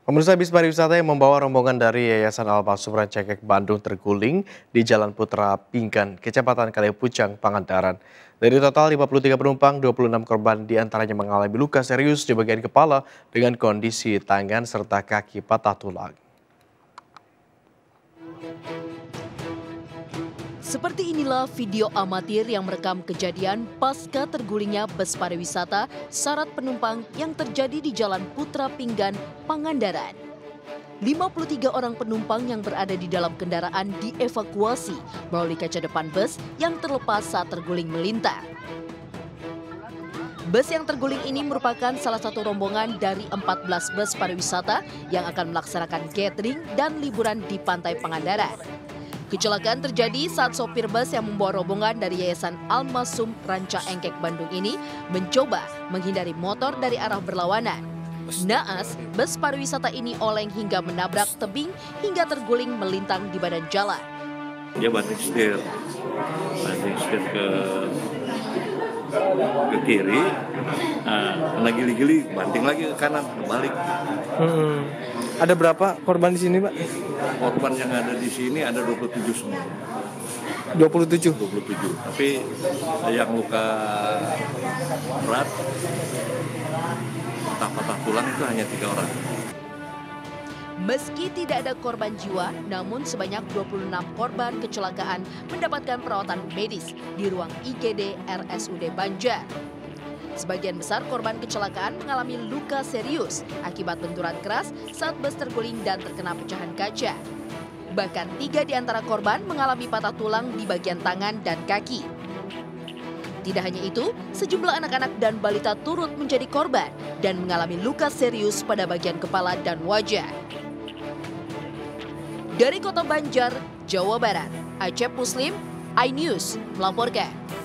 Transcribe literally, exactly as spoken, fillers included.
Pemirsa, bis pariwisata yang membawa rombongan dari Yayasan Al-Masufran Cengkek Bandung terguling di Jalan Putra Pinggan, Kecamatan Kalipucang, Pangandaran. Dari total lima puluh tiga penumpang, dua puluh enam korban diantaranya mengalami luka serius di bagian kepala dengan kondisi tangan serta kaki patah tulang. Seperti inilah video amatir yang merekam kejadian pasca tergulingnya bus pariwisata syarat penumpang yang terjadi di Jalan Putra Pinggan, Pangandaran. lima puluh tiga orang penumpang yang berada di dalam kendaraan dievakuasi melalui kaca depan bus yang terlepas saat terguling melintar. Bus yang terguling ini merupakan salah satu rombongan dari empat belas bus pariwisata yang akan melaksanakan gathering dan liburan di Pantai Pangandaran. Kecelakaan terjadi saat sopir bus yang membawa rombongan dari Yayasan Al-Masum Ranca Engkek Bandung ini mencoba menghindari motor dari arah berlawanan. Naas, bus pariwisata ini oleng hingga menabrak tebing hingga terguling melintang di badan jalan. Dia banting setir, banting setir ke ke kiri, nah, lagi gili-gili banting lagi ke kanan, balik. Hmm. Ada berapa korban di sini, Pak? Korban yang ada di sini ada dua puluh tujuh semua. dua puluh tujuh? dua puluh tujuh, tapi yang luka berat, patah-patah tulang itu hanya tiga orang. Meski tidak ada korban jiwa, namun sebanyak dua puluh enam korban kecelakaan mendapatkan perawatan medis di ruang I G D R S U D Banjar. Sebagian besar korban kecelakaan mengalami luka serius akibat benturan keras saat bus terguling dan terkena pecahan kaca. Bahkan tiga di antara korban mengalami patah tulang di bagian tangan dan kaki. Tidak hanya itu, sejumlah anak-anak dan balita turut menjadi korban dan mengalami luka serius pada bagian kepala dan wajah. Dari Kota Banjar, Jawa Barat, Acep Muslim, iNews melaporkan.